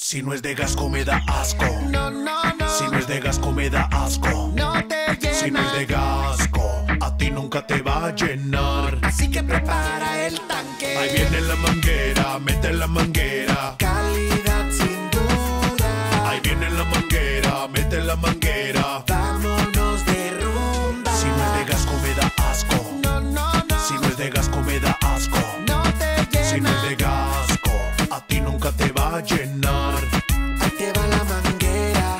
Si no es de Gasco me da asco. No, no, no. Si no es de Gasco me da asco. No te llena. Si no es de Gasco, a ti nunca te va a llenar. Así que prepara el tanque. Ahí viene la manguera, mete la manguera. Calidad sin duda. Ahí viene la manguera, mete la manguera. Vámonos de rumba. Si no es de Gasco me da asco. No, no, no. Si no es de Gasco me da asco. No te llena. Si no es de Gasco, a ti nunca te va a llenar. Ahí te va la manguera.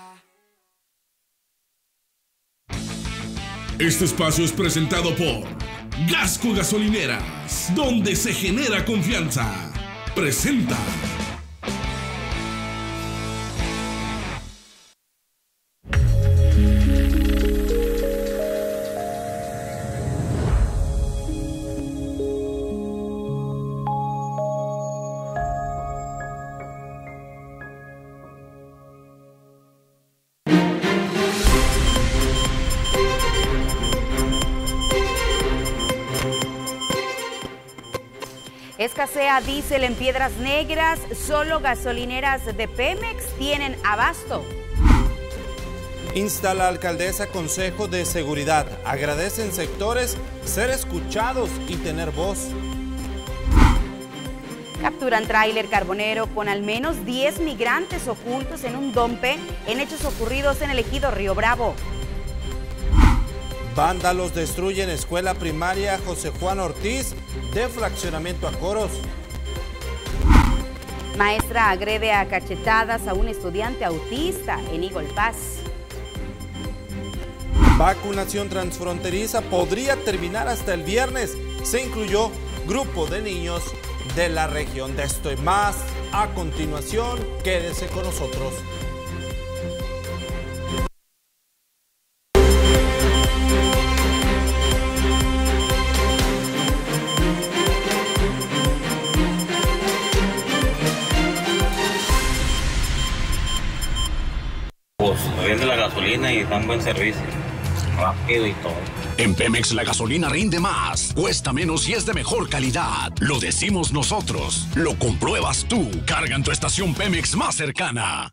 Este espacio es presentado por Gasco Gasolineras, donde se genera confianza. Presenta. Escasea diésel en Piedras Negras, solo gasolineras de Pemex tienen abasto. Insta la alcaldesa Consejo de Seguridad. Agradecen sectores ser escuchados y tener voz. Capturan tráiler carbonero con al menos 10 migrantes ocultos en un dompe en hechos ocurridos en el ejido Río Bravo. Vándalos destruyen escuela primaria José Juan Ortiz de fraccionamiento Acoros. Maestra agrede a cachetadas a un estudiante autista en Eagle Pass. Vacunación transfronteriza podría terminar hasta el viernes. Se incluyó grupo de niños de la región. De esto y más a continuación. Quédese con nosotros. Pues vende la gasolina y dan buen servicio, rápido y todo. En Pemex la gasolina rinde más, cuesta menos y es de mejor calidad. Lo decimos nosotros, lo compruebas tú. Carga en tu estación Pemex más cercana.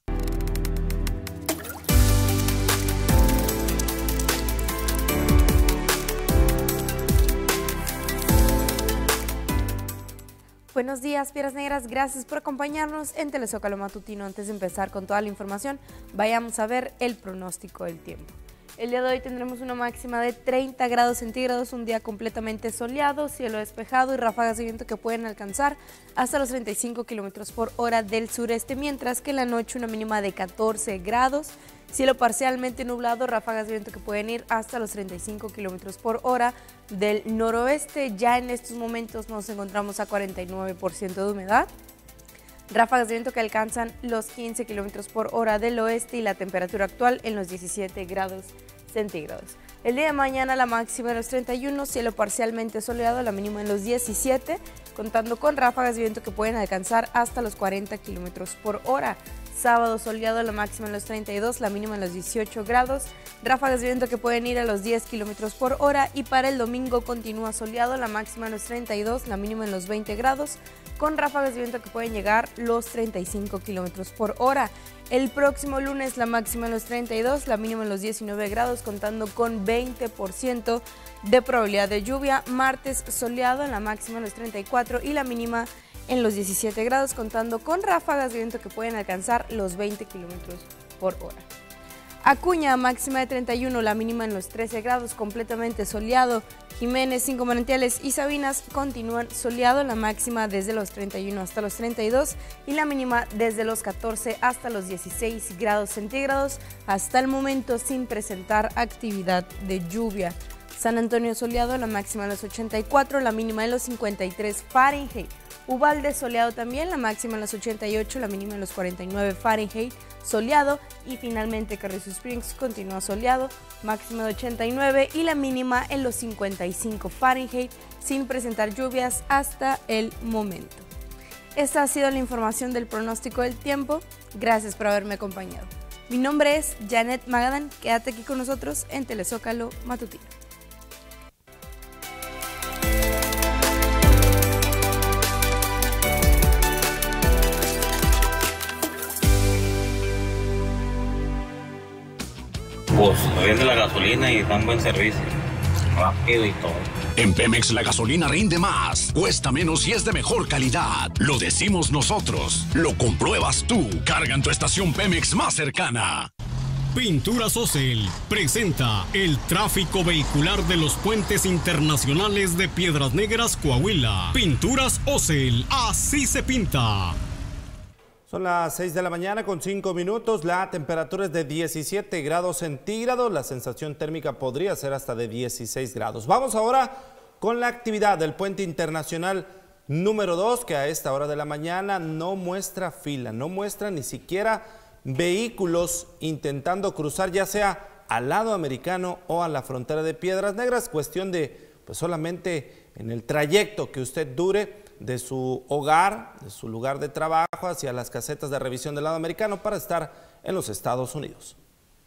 Buenos días, Piedras Negras. Gracias por acompañarnos en Telezócalo Matutino. Antes de empezar con toda la información, vayamos a ver el pronóstico del tiempo. El día de hoy tendremos una máxima de 30 grados centígrados, un día completamente soleado, cielo despejado y ráfagas de viento que pueden alcanzar hasta los 35 kilómetros por hora del sureste, mientras que en la noche una mínima de 14 grados, cielo parcialmente nublado, ráfagas de viento que pueden ir hasta los 35 kilómetros por hora del noroeste. Ya en estos momentos nos encontramos a 49% de humedad. Ráfagas de viento que alcanzan los 15 kilómetros por hora del oeste y la temperatura actual en los 17 grados centígrados. El día de mañana la máxima de los 31, cielo parcialmente soleado, la mínima en los 17, contando con ráfagas de viento que pueden alcanzar hasta los 40 kilómetros por hora. Sábado soleado, la máxima en los 32, la mínima en los 18 grados, ráfagas de viento que pueden ir a los 10 kilómetros por hora, y para el domingo continúa soleado, la máxima en los 32, la mínima en los 20 grados, con ráfagas de viento que pueden llegar los 35 kilómetros por hora. El próximo lunes la máxima en los 32, la mínima en los 19 grados, contando con 20% de probabilidad de lluvia. Martes soleado, la máxima en los 34 y la mínima en los 17 grados, contando con ráfagas de viento que pueden alcanzar los 20 kilómetros por hora. Acuña, máxima de 31, la mínima en los 13 grados, completamente soleado. Jiménez, Cinco Manantiales y Sabinas continúan soleado, la máxima desde los 31 hasta los 32 y la mínima desde los 14 hasta los 16 grados centígrados, hasta el momento sin presentar actividad de lluvia. San Antonio soleado, la máxima en los 84, la mínima en los 53 Fahrenheit. Uvalde soleado también, la máxima en los 88, la mínima en los 49 Fahrenheit, soleado. Y finalmente Carrizo Springs continúa soleado, máxima de 89 y la mínima en los 55 Fahrenheit, sin presentar lluvias hasta el momento. Esta ha sido la información del pronóstico del tiempo. Gracias por haberme acompañado. Mi nombre es Janet Magadan. Quédate aquí con nosotros en Telezócalo Matutino. gasolina y dan buen servicio. Rápido y todo. En Pemex la gasolina rinde más, cuesta menos y es de mejor calidad. Lo decimos nosotros, lo compruebas tú. Carga en tu estación Pemex más cercana. Pinturas Ocel presenta el tráfico vehicular de los puentes internacionales de Piedras Negras, Coahuila. Pinturas Ocel, así se pinta. Son las 6 de la mañana con 5 minutos, la temperatura es de 17 grados centígrados, la sensación térmica podría ser hasta de 16 grados. Vamos ahora con la actividad del puente internacional número 2, que a esta hora de la mañana no muestra fila, no muestra ni siquiera vehículos intentando cruzar ya sea al lado americano o a la frontera de Piedras Negras, cuestión de pues solamente en el trayecto que usted dure de su hogar, de su lugar de trabajo hacia las casetas de revisión del lado americano para estar en los Estados Unidos.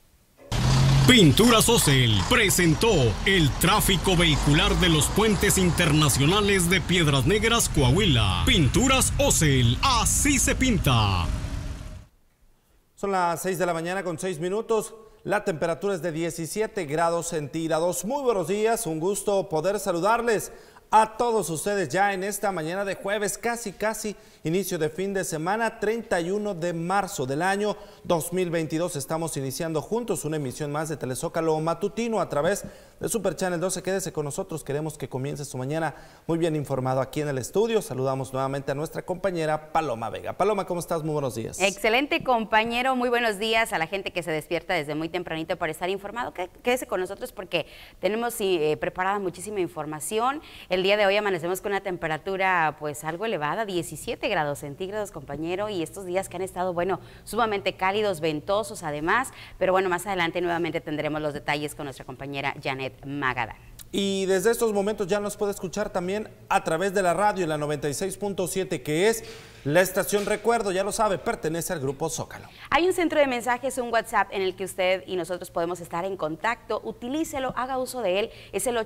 Pinturas Ocel presentó el tráfico vehicular de los puentes internacionales de Piedras Negras, Coahuila. Pinturas Ocel, así se pinta. Son las 6 de la mañana con 6 minutos. La temperatura es de 17 grados centígrados. Muy buenos días, un gusto poder saludarles a todos ustedes ya en esta mañana de jueves, casi inicio de fin de semana, 31 de marzo del año 2022. Estamos iniciando juntos una emisión más de Telezócalo Matutino a través de Super Channel 12. Quédese con nosotros, queremos que comience su mañana muy bien informado aquí en el estudio. Saludamos nuevamente a nuestra compañera Paloma Vega. Paloma, ¿cómo estás? Muy buenos días. Excelente, compañero, muy buenos días a la gente que se despierta desde muy tempranito para estar informado. Quédese con nosotros porque tenemos preparada muchísima información. El día de hoy amanecemos con una temperatura pues algo elevada, 17 grados centígrados, compañero, y estos días que han estado, bueno, sumamente cálidos, ventosos además, pero bueno, más adelante nuevamente tendremos los detalles con nuestra compañera Janet Magadán. Y desde estos momentos ya nos puede escuchar también a través de la radio en la 96.7, que es la estación Recuerdo, ya lo sabe, pertenece al Grupo Zócalo. Hay un centro de mensajes, un WhatsApp en el que usted y nosotros podemos estar en contacto. Utilícelo, haga uso de él, es el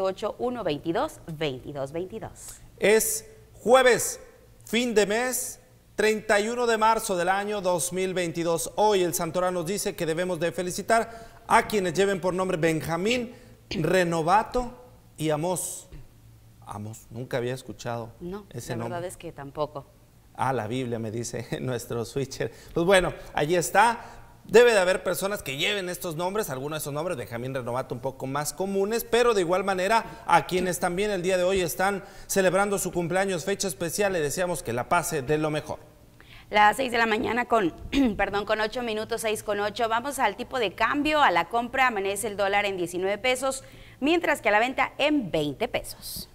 878-122-2222. Es jueves, fin de mes, 31 de marzo del año 2022. Hoy el santoral nos dice que debemos de felicitar a quienes lleven por nombre Benjamín, Renovato y Amós. Amós, nunca había escuchado ese nombre. La verdad es que tampoco. Ah, la Biblia me dice nuestro switcher. Pues bueno, allí está. Debe de haber personas que lleven estos nombres, algunos de esos nombres, Benjamín, Renovato, un poco más comunes, pero de igual manera a quienes también el día de hoy están celebrando su cumpleaños, fecha especial, le deseamos que la pase de lo mejor. Las 6 de la mañana con 8 minutos, 6 con 8. Vamos al tipo de cambio. A la compra amanece el dólar en 19 pesos, mientras que a la venta en 20 pesos.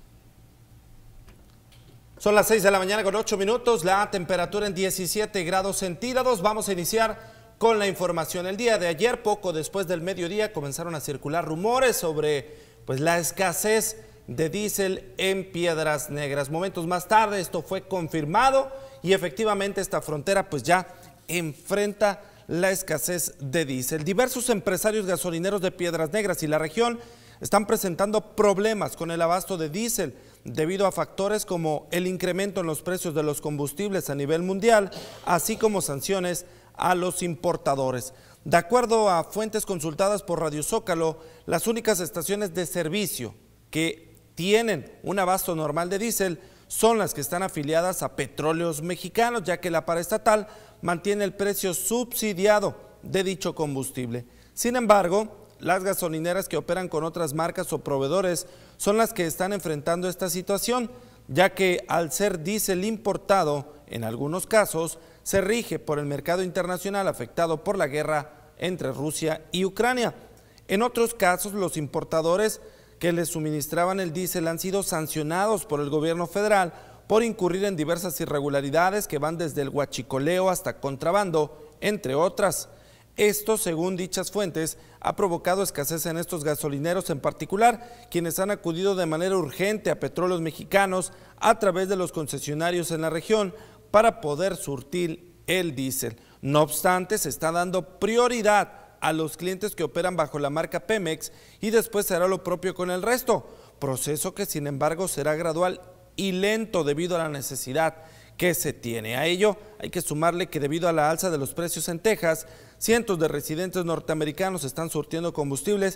Son las 6 de la mañana con 8 minutos, la temperatura en 17 grados centígrados. Vamos a iniciar con la información. El día de ayer, poco después del mediodía, comenzaron a circular rumores sobre pues la escasez de diésel en Piedras Negras. Momentos más tarde esto fue confirmado y efectivamente esta frontera pues ya enfrenta la escasez de diésel. Diversos empresarios gasolineros de Piedras Negras y la región están presentando problemas con el abasto de diésel debido a factores como el incremento en los precios de los combustibles a nivel mundial, así como sanciones a los importadores. De acuerdo a fuentes consultadas por Radio Zócalo, las únicas estaciones de servicio que tienen un abasto normal de diésel son las que están afiliadas a Petróleos Mexicanos, ya que la paraestatal mantiene el precio subsidiado de dicho combustible. Sin embargo, las gasolineras que operan con otras marcas o proveedores son las que están enfrentando esta situación, ya que al ser diésel importado, en algunos casos, se rige por el mercado internacional afectado por la guerra entre Rusia y Ucrania. En otros casos, los importadores que les suministraban el diésel han sido sancionados por el gobierno federal por incurrir en diversas irregularidades que van desde el huachicoleo hasta contrabando, entre otras. Esto, según dichas fuentes, ha provocado escasez en estos gasolineros, en particular quienes han acudido de manera urgente a Petróleos Mexicanos a través de los concesionarios en la región para poder surtir el diésel. No obstante, se está dando prioridad a los clientes que operan bajo la marca Pemex y después se hará lo propio con el resto, proceso que sin embargo será gradual y lento debido a la necesidad que se tiene. A ello hay que sumarle que debido a la alza de los precios en Texas, cientos de residentes norteamericanos están surtiendo combustibles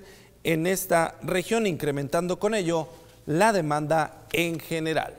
en esta región, incrementando con ello la demanda en general.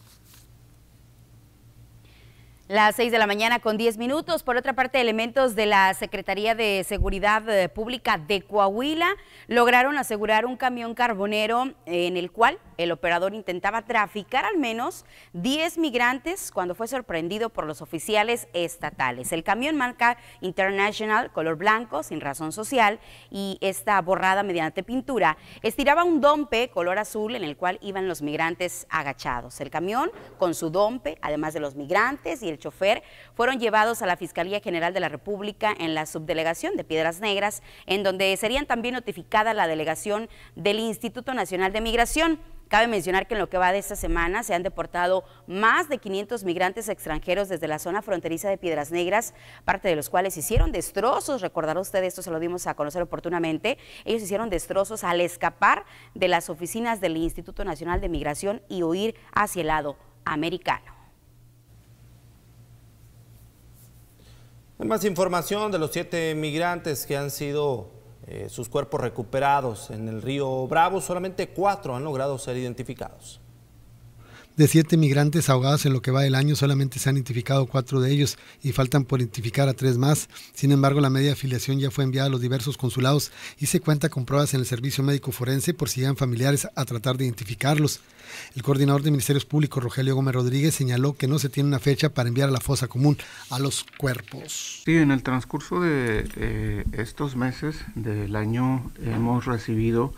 Las 6 de la mañana con 10 minutos. Por otra parte, elementos de la Secretaría de Seguridad Pública de Coahuila lograron asegurar un camión carbonero en el cual el operador intentaba traficar al menos 10 migrantes cuando fue sorprendido por los oficiales estatales. El camión marca International, color blanco, sin razón social, y está borrada mediante pintura, estiraba un dompe color azul en el cual iban los migrantes agachados. El camión con su dompe, además de los migrantes y el chofer, fueron llevados a la Fiscalía General de la República en la subdelegación de Piedras Negras, en donde serían también notificada la delegación del Instituto Nacional de Migración. Cabe mencionar que en lo que va de esta semana se han deportado más de 500 migrantes extranjeros desde la zona fronteriza de Piedras Negras, parte de los cuales hicieron destrozos. Recordará usted, esto se lo dimos a conocer oportunamente, ellos hicieron destrozos al escapar de las oficinas del Instituto Nacional de Migración y huir hacia el lado americano. Hay más información de los 7 migrantes que han sido sus cuerpos recuperados en el río Bravo. Solamente 4 han logrado ser identificados. De 7 migrantes ahogados en lo que va del año, solamente se han identificado 4 de ellos y faltan por identificar a 3 más. Sin embargo, la media afiliación ya fue enviada a los diversos consulados y se cuenta con pruebas en el servicio médico forense por si llegan familiares a tratar de identificarlos. El coordinador de Ministerios Públicos, Rogelio Gómez Rodríguez, señaló que no se tiene una fecha para enviar a la fosa común a los cuerpos. Sí, en el transcurso de estos meses del año hemos recibido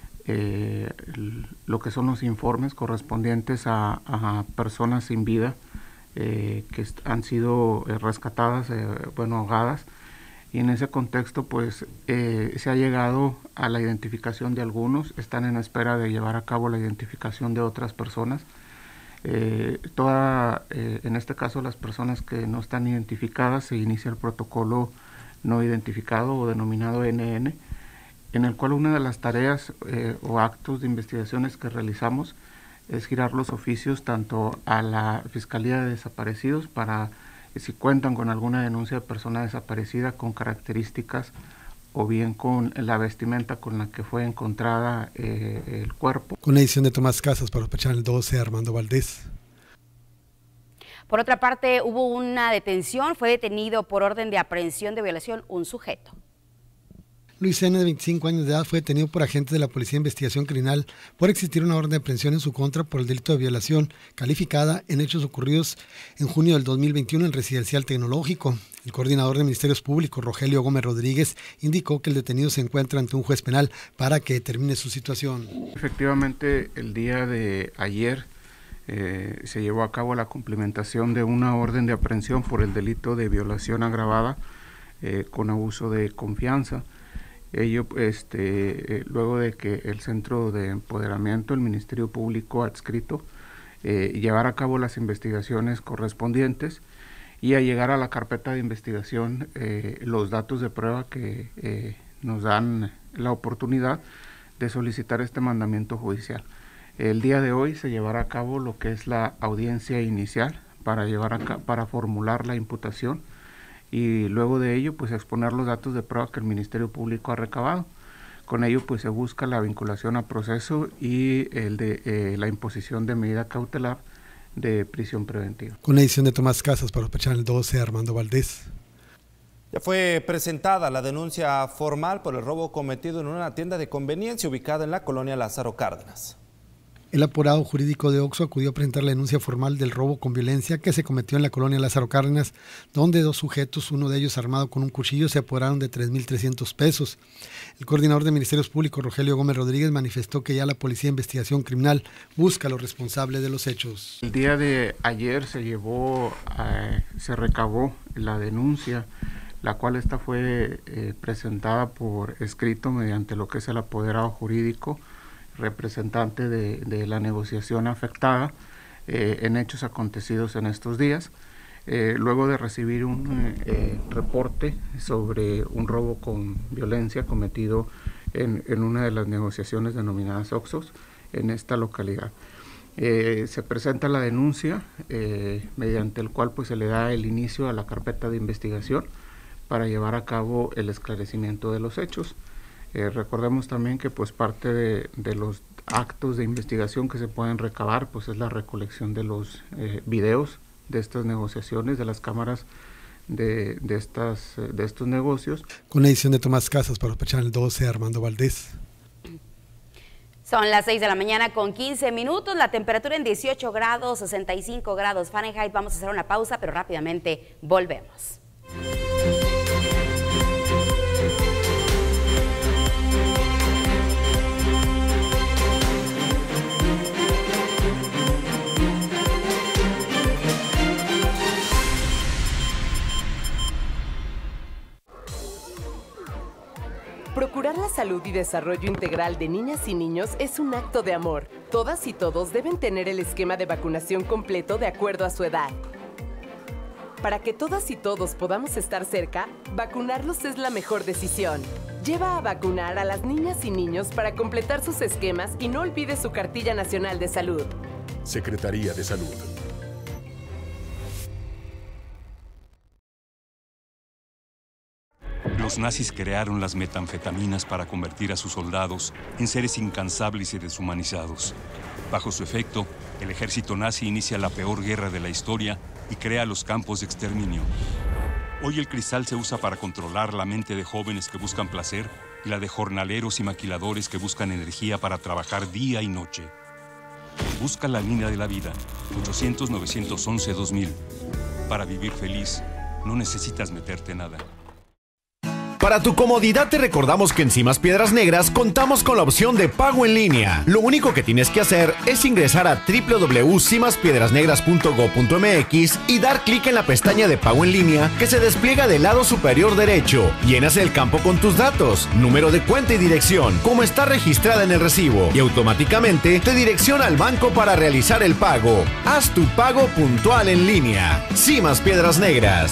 lo que son los informes correspondientes a personas sin vida que han sido rescatadas, ahogadas, y en ese contexto pues se ha llegado a la identificación de algunos. Están en espera de llevar a cabo la identificación de otras personas. En este caso, las personas que no están identificadas, se inicia el protocolo no identificado o denominado NN, en el cual una de las tareas o actos de investigaciones que realizamos es girar los oficios tanto a la Fiscalía de Desaparecidos para si cuentan con alguna denuncia de persona desaparecida con características o bien con la vestimenta con la que fue encontrada el cuerpo. Con la edición de Tomás Casas para Channel 12, Armando Valdés. Por otra parte, hubo una detención, fue detenido por orden de aprehensión de violación un sujeto. Luis N., de 25 años de edad, fue detenido por agentes de la Policía de Investigación Criminal por existir una orden de aprehensión en su contra por el delito de violación calificada en hechos ocurridos en junio del 2021 en Residencial Tecnológico. El coordinador de Ministerios Públicos, Rogelio Gómez Rodríguez, indicó que el detenido se encuentra ante un juez penal para que determine su situación. Efectivamente, el día de ayer se llevó a cabo la cumplimentación de una orden de aprehensión por el delito de violación agravada con abuso de confianza. Ello, luego de que el Centro de Empoderamiento, el Ministerio Público adscrito, llevara a cabo las investigaciones correspondientes y a llegar a la carpeta de investigación los datos de prueba que nos dan la oportunidad de solicitar este mandamiento judicial. El día de hoy se llevará a cabo lo que es la audiencia inicial para formular la imputación, y luego de ello pues exponer los datos de prueba que el Ministerio Público ha recabado. Con ello pues se busca la vinculación a proceso y la imposición de medida cautelar de prisión preventiva. Con la edición de Tomás Casas para Channel 12, Armando Valdés. Ya fue presentada la denuncia formal por el robo cometido en una tienda de conveniencia ubicada en la colonia Lázaro Cárdenas. El apurado jurídico de Oxxo acudió a presentar la denuncia formal del robo con violencia que se cometió en la colonia Lázaro Cárdenas, donde 2 sujetos, uno de ellos armado con un cuchillo, se apoderaron de 3,300 pesos. El coordinador de Ministerios Públicos, Rogelio Gómez Rodríguez, manifestó que ya la Policía de Investigación Criminal busca a los responsables de los hechos. El día de ayer se recabó la denuncia, la cual esta fue presentada por escrito mediante lo que es el apoderado jurídico, representante de la negociación afectada en hechos acontecidos en estos días, luego de recibir un reporte sobre un robo con violencia cometido en una de las negociaciones denominadas Oxxos en esta localidad. Se presenta la denuncia mediante el cual pues se le da el inicio a la carpeta de investigación para llevar a cabo el esclarecimiento de los hechos. Recordemos también que pues parte de los actos de investigación que se pueden recabar pues es la recolección de los videos de estas negociaciones, de las cámaras de estos negocios. Con la edición de Tomás Casas para Channel 12, Armando Valdés. Son las 6 de la mañana con 15 minutos, la temperatura en 18 grados, 65 grados Fahrenheit. Vamos a hacer una pausa, pero rápidamente volvemos. Procurar la salud y desarrollo integral de niñas y niños es un acto de amor. Todas y todos deben tener el esquema de vacunación completo de acuerdo a su edad. Para que todas y todos podamos estar cerca, vacunarlos es la mejor decisión. Lleva a vacunar a las niñas y niños para completar sus esquemas y no olvide su cartilla nacional de salud. Secretaría de Salud. Los nazis crearon las metanfetaminas para convertir a sus soldados en seres incansables y deshumanizados. Bajo su efecto, el ejército nazi inicia la peor guerra de la historia y crea los campos de exterminio. Hoy el cristal se usa para controlar la mente de jóvenes que buscan placer y la de jornaleros y maquiladores que buscan energía para trabajar día y noche. Busca la línea de la vida, 800-911-2000. Para vivir feliz, no necesitas meterte nada. Para tu comodidad te recordamos que en Cimas Piedras Negras contamos con la opción de pago en línea. Lo único que tienes que hacer es ingresar a www.cimaspiedrasnegras.go.mx y dar clic en la pestaña de pago en línea que se despliega del lado superior derecho. Llenas el campo con tus datos, número de cuenta y dirección, como está registrada en el recibo, y automáticamente te direcciona al banco para realizar el pago. Haz tu pago puntual en línea. Cimas Piedras Negras.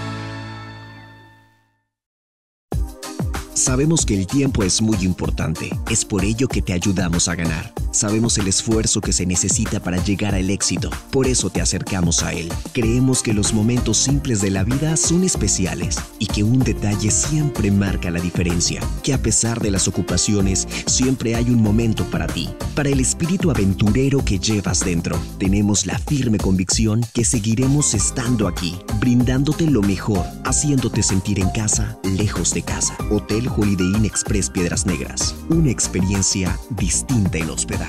Sabemos que el tiempo es muy importante, es por ello que te ayudamos a ganar. Sabemos el esfuerzo que se necesita para llegar al éxito, por eso te acercamos a él. Creemos que los momentos simples de la vida son especiales y que un detalle siempre marca la diferencia, que a pesar de las ocupaciones, siempre hay un momento para ti, para el espíritu aventurero que llevas dentro. Tenemos la firme convicción que seguiremos estando aquí, brindándote lo mejor, haciéndote sentir en casa, lejos de casa. Hotel Holiday Inn Express Piedras Negras, una experiencia distinta en hospedaje.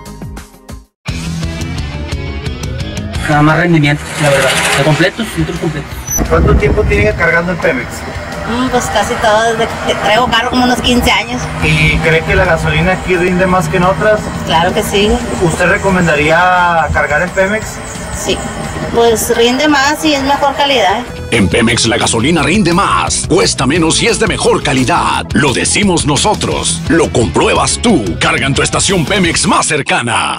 Nada más rendimiento, la verdad. De completos, filtros completos. ¿Cuánto tiempo tiene cargando el Pemex? Pues casi todo, desde que traigo carro como unos 15 años. ¿Y cree que la gasolina aquí rinde más que en otras? Claro que sí. ¿Usted recomendaría cargar en Pemex? Sí, pues rinde más y es mejor calidad. En Pemex la gasolina rinde más, cuesta menos y es de mejor calidad. Lo decimos nosotros, lo compruebas tú. Carga en tu estación Pemex más cercana.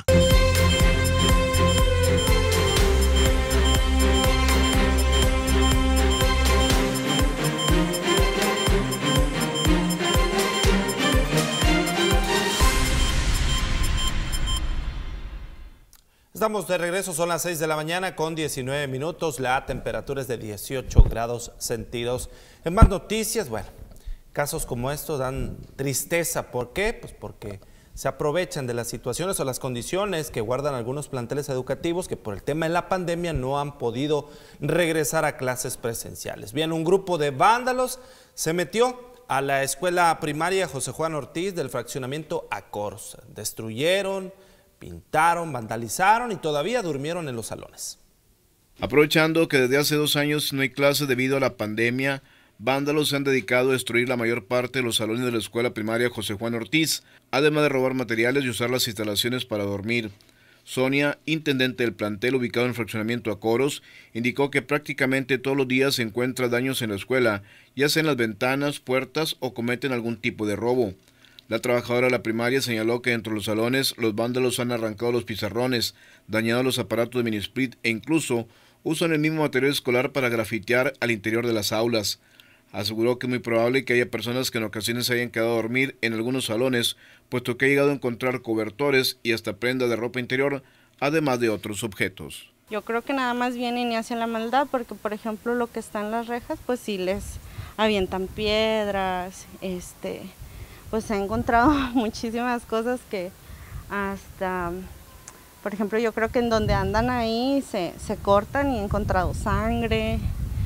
Estamos de regreso, son las 6 de la mañana con 19 minutos, la temperatura es de 18 grados centígrados. En más noticias, bueno, casos como estos dan tristeza. ¿Por qué? Pues porque se aprovechan de las situaciones o las condiciones que guardan algunos planteles educativos que por el tema de la pandemia no han podido regresar a clases presenciales. Bien, un grupo de vándalos se metió a la escuela primaria José Juan Ortiz del fraccionamiento Acoros. Destruyeron, pintaron, vandalizaron y todavía durmieron en los salones. Aprovechando que desde hace 2 años no hay clases debido a la pandemia, vándalos se han dedicado a destruir la mayor parte de los salones de la escuela primaria José Juan Ortiz, además de robar materiales y usar las instalaciones para dormir. Sonia, intendente del plantel ubicado en el fraccionamiento Acoros, indicó que prácticamente todos los días se encuentran daños en la escuela, ya sea en las ventanas, puertas o cometen algún tipo de robo. La trabajadora de la primaria señaló que dentro de los salones los vándalos han arrancado los pizarrones, dañado los aparatos de mini-split e incluso usan el mismo material escolar para grafitear al interior de las aulas. Aseguró que es muy probable que haya personas que en ocasiones se hayan quedado a dormir en algunos salones, puesto que ha llegado a encontrar cobertores y hasta prendas de ropa interior, además de otros objetos. Yo creo que nada más vienen y hacen la maldad, porque por ejemplo lo que está en las rejas, pues sí les avientan piedras, pues se han encontrado muchísimas cosas que hasta, por ejemplo, yo creo que en donde andan ahí se cortan y he encontrado sangre.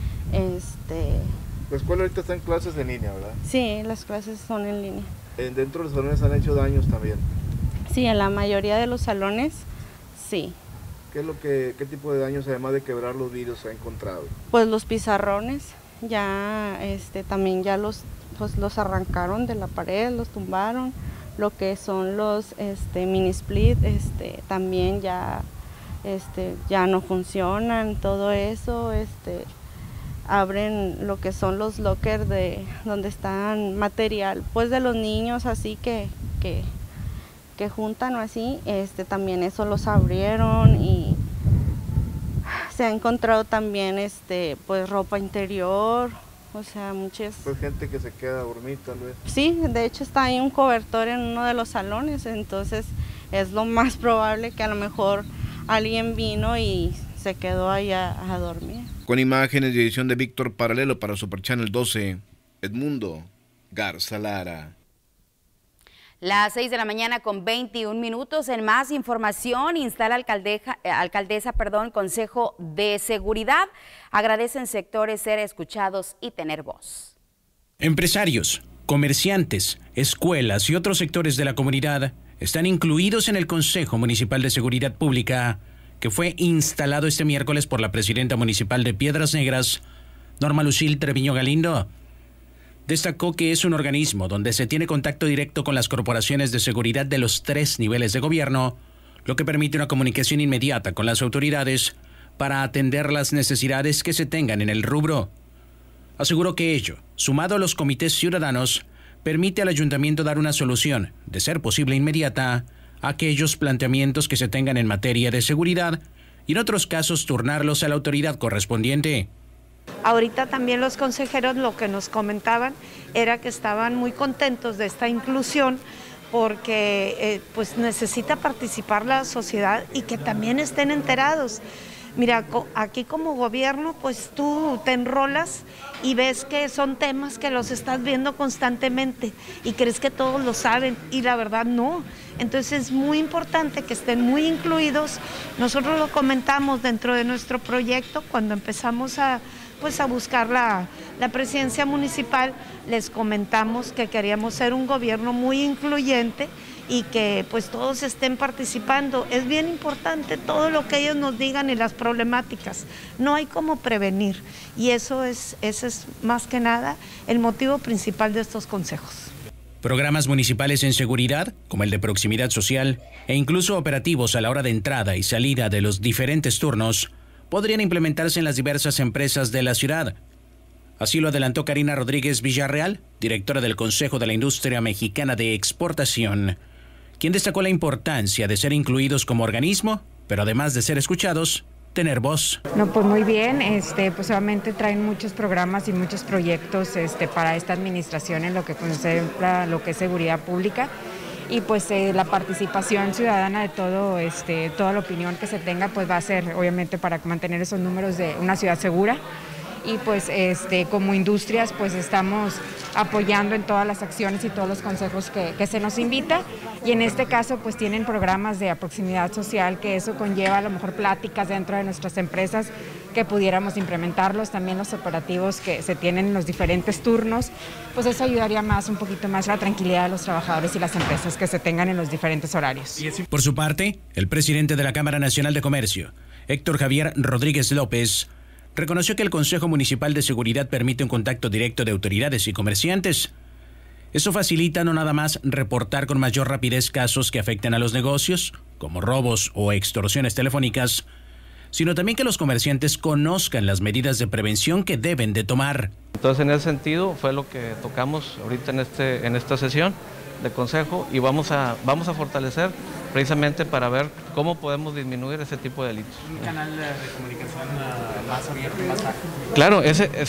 La escuela ahorita está en clases en línea, ¿verdad? Sí, las clases son en línea. Dentro de los salones han hecho daños también. Sí, en la mayoría de los salones, sí. ¿Qué tipo de daños, además de quebrar los vidrios, se ha encontrado? Pues los pizarrones, ya también ya los arrancaron de la pared, los tumbaron. Lo que son los mini split, también ya no funcionan, todo eso, abren lo que son los lockers de donde están material, pues de los niños así que juntan o así, también eso los abrieron y se ha encontrado también pues ropa interior, o sea, muchas. Pues gente que se queda a dormir tal vez. Sí, de hecho está ahí un cobertor en uno de los salones, entonces es lo más probable que a lo mejor alguien vino y se quedó ahí a dormir. Con imágenes y edición de Víctor Paralelo para Super Channel 12, Edmundo Garza Lara. Las 6 de la mañana con 21 minutos. En más información, instala alcaldesa, Consejo de Seguridad. Agradecen sectores ser escuchados y tener voz. Empresarios, comerciantes, escuelas y otros sectores de la comunidad están incluidos en el Consejo Municipal de Seguridad Pública, que fue instalado este miércoles por la presidenta municipal de Piedras Negras, Norma Lucille Treviño Galindo. Destacó que es un organismo donde se tiene contacto directo con las corporaciones de seguridad de los 3 niveles de gobierno, lo que permite una comunicación inmediata con las autoridades para atender las necesidades que se tengan en el rubro. Aseguró que ello, sumado a los comités ciudadanos, permite al ayuntamiento dar una solución, de ser posible inmediata, a aquellos planteamientos que se tengan en materia de seguridad y en otros casos turnarlos a la autoridad correspondiente. Ahorita también los consejeros lo que nos comentaban era que estaban muy contentos de esta inclusión porque pues necesita participar la sociedad y que también estén enterados. Mira, aquí como gobierno pues tú te enrolas y ves que son temas que los estás viendo constantemente y crees que todos lo saben y la verdad no. Entonces es muy importante que estén muy incluidos. Nosotros lo comentamos dentro de nuestro proyecto cuando empezamos a buscar la presidencia municipal, les comentamos que queríamos ser un gobierno muy incluyente y que pues todos estén participando. Es bien importante todo lo que ellos nos digan y las problemáticas. No hay cómo prevenir y ese es más que nada el motivo principal de estos consejos. Programas municipales en seguridad, como el de proximidad social, e incluso operativos a la hora de entrada y salida de los diferentes turnos, podrían implementarse en las diversas empresas de la ciudad. Así lo adelantó Karina Rodríguez Villarreal, directora del Consejo de la Industria Mexicana de Exportación, quien destacó la importancia de ser incluidos como organismo, pero además de ser escuchados, tener voz. No, pues muy bien, pues obviamente traen muchos programas y muchos proyectos para esta administración en lo que contempla lo que es seguridad pública. Y pues la participación ciudadana de todo, toda la opinión que se tenga, pues va a ser obviamente para mantener esos números de una ciudad segura. Y pues como industrias pues estamos apoyando en todas las acciones y todos los consejos que se nos invita. Y en este caso pues tienen programas de proximidad social, que eso conlleva a lo mejor pláticas dentro de nuestras empresas que pudiéramos implementarlos, también los operativos que se tienen en los diferentes turnos, pues eso ayudaría un poquito más a la tranquilidad de los trabajadores y las empresas que se tengan en los diferentes horarios. Por su parte, el presidente de la Cámara Nacional de Comercio, Héctor Javier Rodríguez López, reconoció que el Consejo Municipal de Seguridad permite un contacto directo de autoridades y comerciantes. Eso facilita no nada más reportar con mayor rapidez casos que afecten a los negocios, como robos o extorsiones telefónicas, sino también que los comerciantes conozcan las medidas de prevención que deben de tomar. Entonces, en ese sentido, fue lo que tocamos ahorita en esta sesión de consejo y vamos a fortalecer precisamente para ver cómo podemos disminuir ese tipo de delitos. ¿Un canal de comunicación más abierto, más ágil? Claro,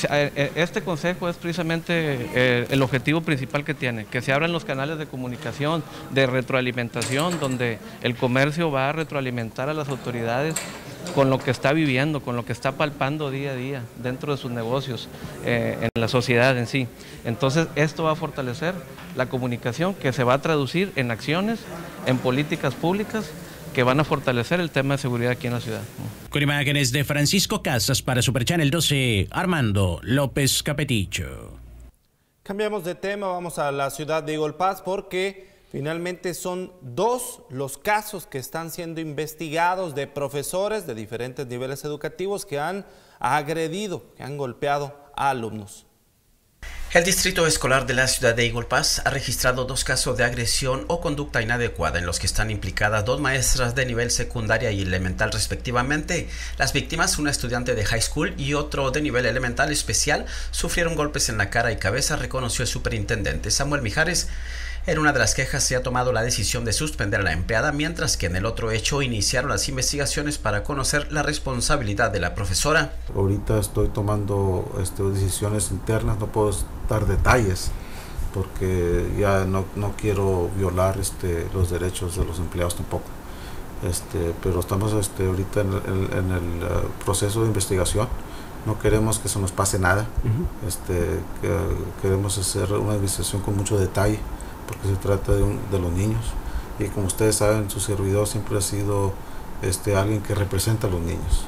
este consejo es precisamente el objetivo principal que tiene, que se abran los canales de comunicación, de retroalimentación, donde el comercio va a retroalimentar a las autoridades con lo que está viviendo, con lo que está palpando día a día dentro de sus negocios, en la sociedad en sí. Entonces esto va a fortalecer la comunicación, que se va a traducir en acciones, en políticas públicas que van a fortalecer el tema de seguridad aquí en la ciudad. Con imágenes de Francisco Casas para Super Channel 12, Armando López Capeticho. Cambiamos de tema, vamos a la ciudad de Eagle Pass porque finalmente son 2 los casos que están siendo investigados de profesores de diferentes niveles educativos que han agredido, que han golpeado a alumnos. El Distrito Escolar de la ciudad de Eagle Pass ha registrado 2 casos de agresión o conducta inadecuada en los que están implicadas 2 maestras de nivel secundaria y elemental respectivamente. Las víctimas, una estudiante de high school y otro de nivel elemental especial, sufrieron golpes en la cara y cabeza, reconoció el superintendente Samuel Mijares. En una de las quejas se ha tomado la decisión de suspender a la empleada, mientras que en el otro hecho iniciaron las investigaciones para conocer la responsabilidad de la profesora. Ahorita estoy tomando decisiones internas, no puedo dar detalles porque ya no quiero violar los derechos de los empleados tampoco. Pero estamos ahorita en el proceso de investigación. No queremos que se nos pase nada. Queremos hacer una investigación con mucho detalle, porque se trata de los niños, y como ustedes saben, su servidor siempre ha sido alguien que representa a los niños,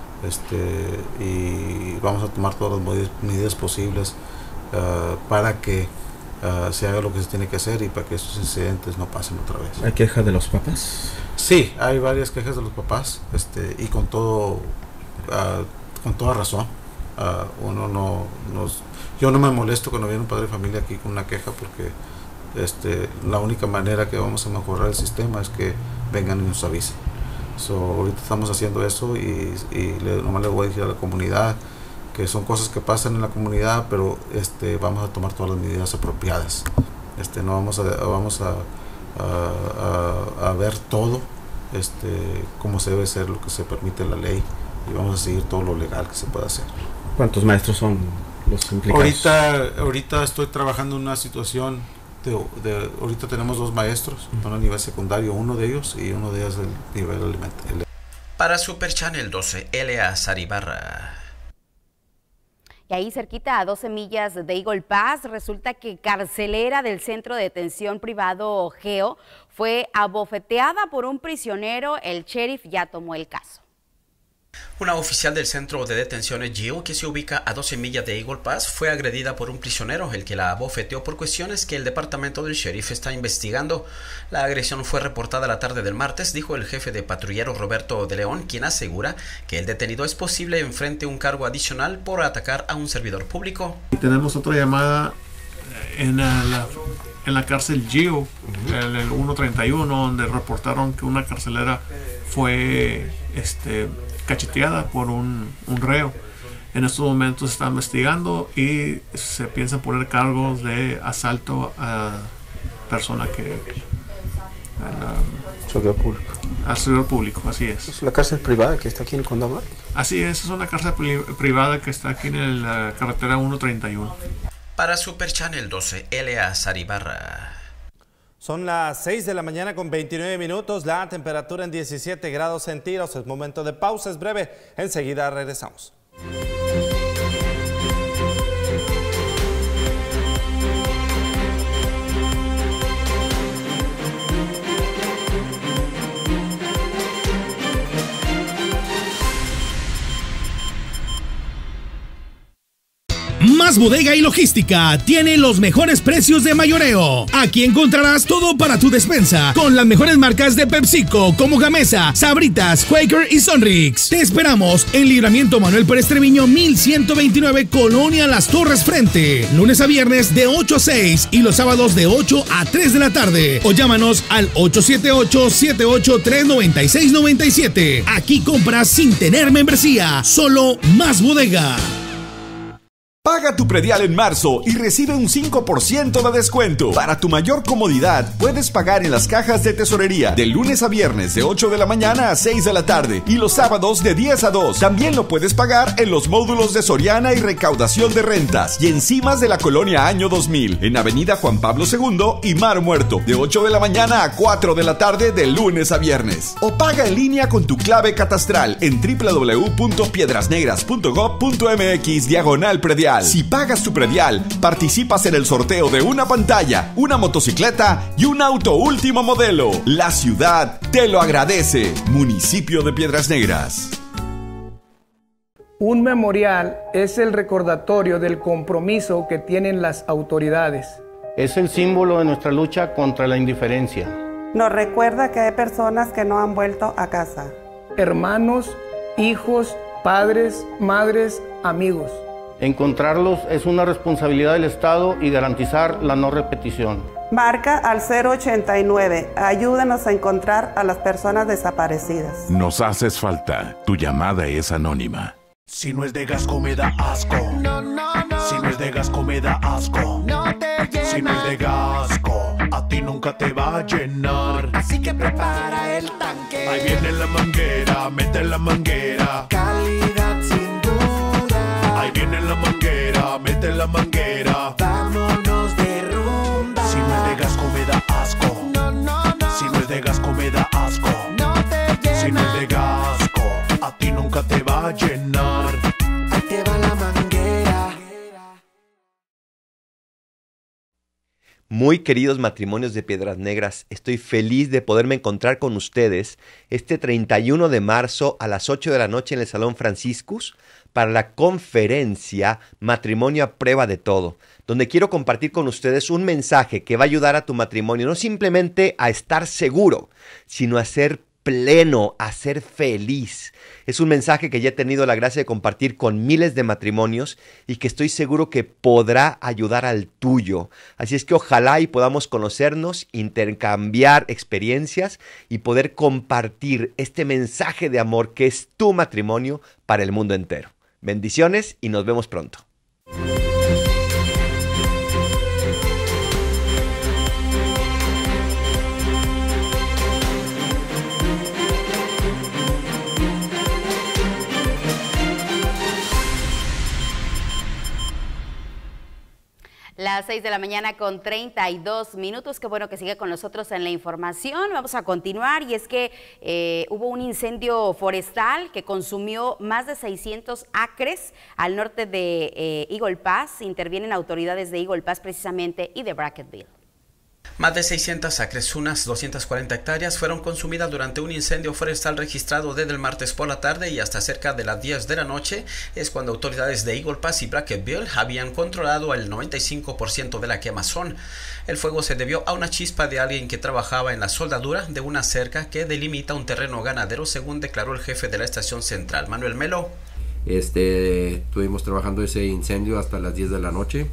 y vamos a tomar todas las medidas posibles para que se haga lo que se tiene que hacer y para que estos incidentes no pasen otra vez. ¿Hay quejas de los papás? Sí, hay varias quejas de los papás, y con toda razón. Yo no me molesto cuando viene un padre de familia aquí con una queja, porque la única manera que vamos a mejorar el sistema es que vengan y nos avisen. Ahorita estamos haciendo eso y nomás le voy a decir a la comunidad que son cosas que pasan en la comunidad, pero vamos a tomar todas las medidas apropiadas. No vamos a ver todo como se debe ser, lo que se permite en la ley, y vamos a seguir todo lo legal que se pueda hacer. ¿Cuántos maestros son los implicados? Ahorita estoy trabajando en una situación ahorita tenemos 2 maestros, uno a nivel secundario, uno de ellos, y uno de ellos del nivel elemental. Para Super Channel 12, Eleazar Ibarra. Y ahí cerquita, a 12 millas de Eagle Pass, resulta que carcelera del centro de detención privado Geo fue abofeteada por un prisionero. El sheriff ya tomó el caso. Una oficial del centro de detenciones Geo, que se ubica a 12 millas de Eagle Pass, fue agredida por un prisionero, el que la abofeteó por cuestiones que el departamento del sheriff está investigando. La agresión fue reportada la tarde del martes, dijo el jefe de patrullero Roberto de León, quien asegura que el detenido es posible enfrente un cargo adicional por atacar a un servidor público. Y tenemos otra llamada en la cárcel Geo, en el 131, donde reportaron que una carcelera fue cacheteada por un reo. En estos momentos se está investigando y se piensan poner cargos de asalto a persona que servidor público. Al servidor público, así es. ¿Es la cárcel privada que está aquí en Condamar? Así es una cárcel privada que está aquí en la carretera 131. Para Super Channel 12, Eleazar Ibarra. Son las 6 de la mañana con 29 minutos, la temperatura en 17 grados centígrados. Es momento de pausa, es breve, enseguida regresamos. Más Bodega y Logística tiene los mejores precios de mayoreo. Aquí encontrarás todo para tu despensa, con las mejores marcas de PepsiCo como Gamesa, Sabritas, Quaker y Sonrix. Te esperamos en Libramiento Manuel Pérez Treviño 1129, Colonia Las Torres Frente. Lunes a viernes de 8 a 6 y los sábados de 8 a 3 de la tarde. O llámanos al 878-783-9697. Aquí compras sin tener membresía. Solo Más Bodega. Paga Paga tu predial en marzo y recibe un 5% de descuento. Para tu mayor comodidad, puedes pagar en las cajas de tesorería de lunes a viernes de 8 de la mañana a 6 de la tarde y los sábados de 10 a 2. También lo puedes pagar en los módulos de Soriana y recaudación de rentas y en cimas de la colonia Año 2000, en Avenida Juan Pablo II y Mar Muerto, de 8 de la mañana a 4 de la tarde de lunes a viernes. O paga en línea con tu clave catastral en www.piedrasnegras.gov.mx/predial. Si pagas tu predial, participas en el sorteo de una pantalla, una motocicleta y un auto último modelo. La ciudad te lo agradece. Municipio de Piedras Negras. Un memorial es el recordatorio del compromiso que tienen las autoridades. Es el símbolo de nuestra lucha contra la indiferencia. Nos recuerda que hay personas que no han vuelto a casa. Hermanos, hijos, padres, madres, amigos. Encontrarlos es una responsabilidad del Estado y garantizar la no repetición. Marca al 089. Ayúdanos a encontrar a las personas desaparecidas. Nos haces falta. Tu llamada es anónima. Si no es de Gasco me da asco. No, no, no. Si no es de Gasco me da asco. No te llena. Si no es de Gasco, a ti nunca te va a llenar. Así que prepara el tanque. Ahí viene la manguera, mete la manguera. Calidad sin duda. Ahí viene la manguera, mete la manguera. Vámonos de rumba. Si no es de Gasco me da asco. No, no, no. Si no es de Gasco me da asco. No te llena. Si no es de Gasco, a ti nunca te va a llenar. Ahí te va la manguera. Muy queridos matrimonios de Piedras Negras, estoy feliz de poderme encontrar con ustedes este 31 de marzo a las 8 de la noche en el Salón Franciscus para la conferencia Matrimonio a Prueba de Todo, donde quiero compartir con ustedes un mensaje que va a ayudar a tu matrimonio no simplemente a estar seguro, sino a ser pleno, a ser feliz. Es un mensaje que ya he tenido la gracia de compartir con miles de matrimonios y que estoy seguro que podrá ayudar al tuyo. Así es que ojalá y podamos conocernos, intercambiar experiencias y poder compartir este mensaje de amor que es tu matrimonio para el mundo entero. Bendiciones y nos vemos pronto. Las 6 de la mañana con 32 minutos. Qué bueno que sigue con nosotros en la información. Vamos a continuar y es que hubo un incendio forestal que consumió más de 600 acres al norte de Eagle Pass. Intervienen autoridades de Eagle Pass precisamente y de Brackettville. Más de 600 acres, unas 240 hectáreas, fueron consumidas durante un incendio forestal registrado desde el martes por la tarde y hasta cerca de las 10 de la noche. Es cuando autoridades de Eagle Pass y Brackettville habían controlado el 95% de la quemazón. El fuego se debió a una chispa de alguien que trabajaba en la soldadura de una cerca que delimita un terreno ganadero, según declaró el jefe de la estación central, Manuel Melo. Estuvimos trabajando ese incendio hasta las 10 de la noche.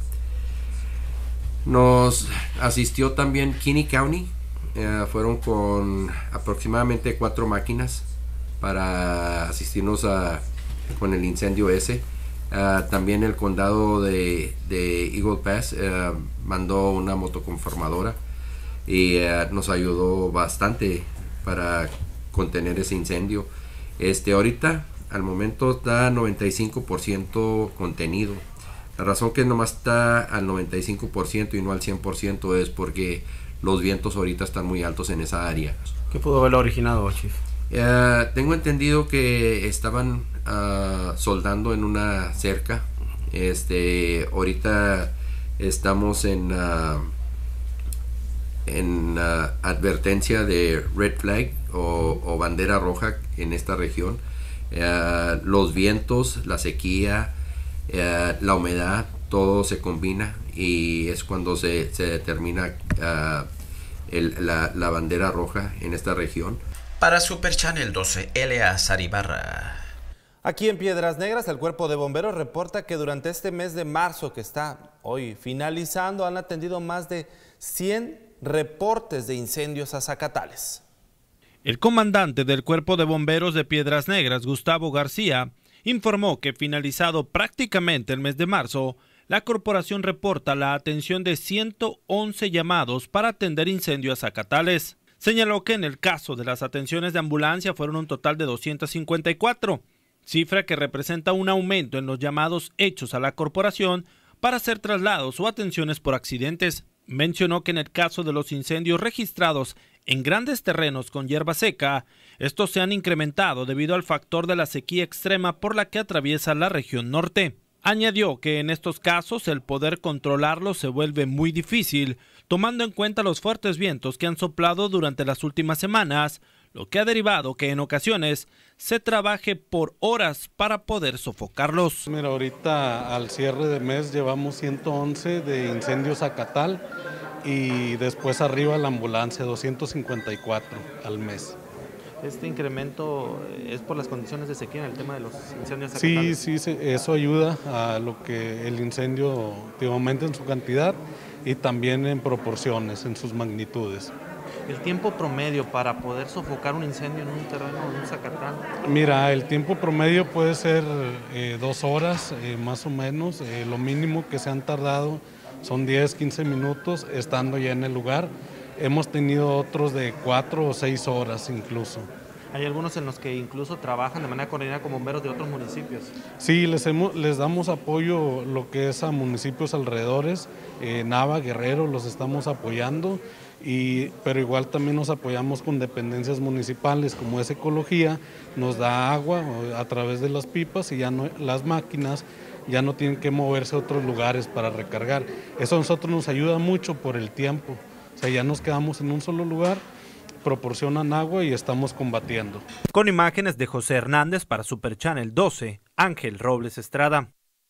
Nos asistió también Kinney County, fueron con aproximadamente 4 máquinas para asistirnos con el incendio ese. También el condado de Eagle Pass mandó una motoconformadora y nos ayudó bastante para contener ese incendio. Ahorita al momento está 95% contenido. La razón que nomás está al 95% y no al 100% es porque los vientos ahorita están muy altos en esa área. ¿Qué pudo haberlo originado, Chief? Tengo entendido que estaban soldando en una cerca. Ahorita estamos en advertencia de red flag o bandera roja en esta región. Los vientos, la sequía, la humedad, todo se combina y es cuando se determina la bandera roja en esta región. Para Super Channel 12, Eleazar Ibarra. Aquí en Piedras Negras, el Cuerpo de Bomberos reporta que durante este mes de marzo que está hoy finalizando, han atendido más de 100 reportes de incendios azacatales. El comandante del Cuerpo de Bomberos de Piedras Negras, Gustavo García, informó que finalizado prácticamente el mes de marzo, la corporación reporta la atención de 111 llamados para atender incendios zacatales. Señaló que en el caso de las atenciones de ambulancia fueron un total de 254, cifra que representa un aumento en los llamados hechos a la corporación para hacer traslados o atenciones por accidentes. Mencionó que en el caso de los incendios registrados en grandes terrenos con hierba seca, estos se han incrementado debido al factor de la sequía extrema por la que atraviesa la región norte. Añadió que en estos casos el poder controlarlos se vuelve muy difícil, tomando en cuenta los fuertes vientos que han soplado durante las últimas semanas, lo que ha derivado que en ocasiones se trabaje por horas para poder sofocarlos. Mira, ahorita al cierre de mes llevamos 111 de incendios Zacatal y después arriba la ambulancia, 254 al mes. ¿Este incremento es por las condiciones de sequía en el tema de los incendios zacatales? Sí, eso ayuda a lo que el incendio aumente en su cantidad y también en proporciones, en sus magnitudes. ¿El tiempo promedio para poder sofocar un incendio en un terreno, en un zacatal? Mira, el tiempo promedio puede ser 2 horas, más o menos. Lo mínimo que se han tardado son 10, 15 minutos estando ya en el lugar. Hemos tenido otros de 4 o 6 horas incluso. Hay algunos en los que incluso trabajan de manera coordinada con bomberos de otros municipios. Sí, les damos apoyo lo que es a municipios alrededores, Nava, Guerrero, los estamos apoyando, pero igual también nos apoyamos con dependencias municipales como es Ecología, nos da agua a través de las pipas y ya no, las máquinas ya no tienen que moverse a otros lugares para recargar. Eso a nosotros nos ayuda mucho por el tiempo. O sea, ya nos quedamos en un solo lugar, proporcionan agua y estamos combatiendo. Con imágenes de José Hernández para Super Channel 12, Ángel Robles Estrada.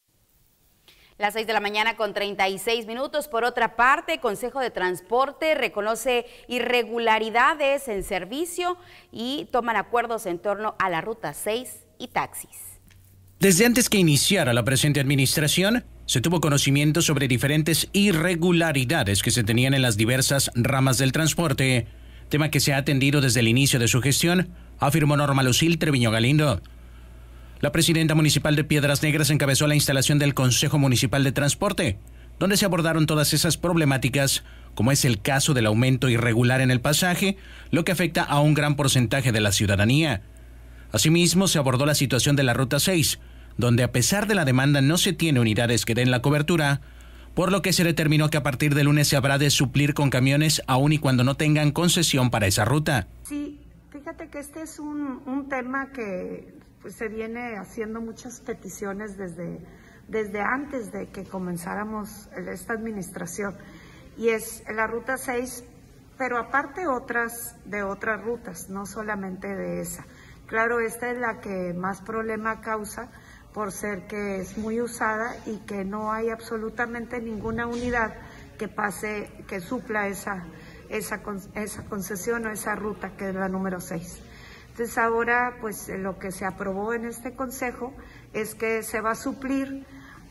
Las 6 de la mañana con 36 minutos. Por otra parte, Consejo de Transporte reconoce irregularidades en servicio y toman acuerdos en torno a la Ruta 6 y taxis. Desde antes que iniciara la presente administración, se tuvo conocimiento sobre diferentes irregularidades que se tenían en las diversas ramas del transporte, tema que se ha atendido desde el inicio de su gestión, afirmó Norma Lucil Treviño Galindo. La presidenta municipal de Piedras Negras encabezó la instalación del Consejo Municipal de Transporte, donde se abordaron todas esas problemáticas, como es el caso del aumento irregular en el pasaje, lo que afecta a un gran porcentaje de la ciudadanía. Asimismo, se abordó la situación de la Ruta 6, donde a pesar de la demanda no se tiene unidades que den la cobertura, por lo que se determinó que a partir del lunes se habrá de suplir con camiones aun y cuando no tengan concesión para esa ruta. Sí, fíjate que este es un tema que pues, se viene haciendo muchas peticiones desde antes de que comenzáramos esta administración, y es la Ruta 6, pero aparte otras rutas, no solamente de esa. Claro, esta es la que más problema causa por ser que es muy usada y que no hay absolutamente ninguna unidad que pase, que supla esa concesión o esa ruta que es la número 6. Entonces ahora pues lo que se aprobó en este consejo es que se va a suplir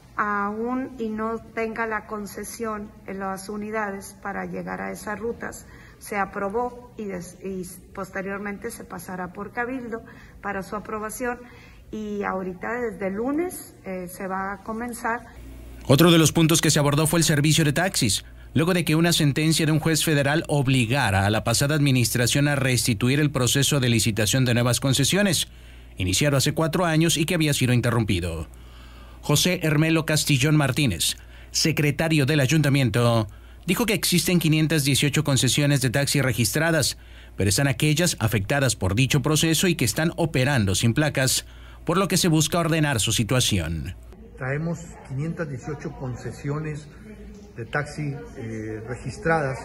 aún y no tenga la concesión en las unidades para llegar a esas rutas. Se aprobó y posteriormente se pasará por Cabildo para su aprobación, y ahorita desde el lunes se va a comenzar. Otro de los puntos que se abordó fue el servicio de taxis, luego de que una sentencia de un juez federal obligara a la pasada administración a restituir el proceso de licitación de nuevas concesiones, iniciado hace 4 años y que había sido interrumpido. José Hermelo Castillón Martínez, secretario del ayuntamiento, dijo que existen 518 concesiones de taxi registradas, pero están aquellas afectadas por dicho proceso y que están operando sin placas, por lo que se busca ordenar su situación. Traemos 518 concesiones de taxi registradas.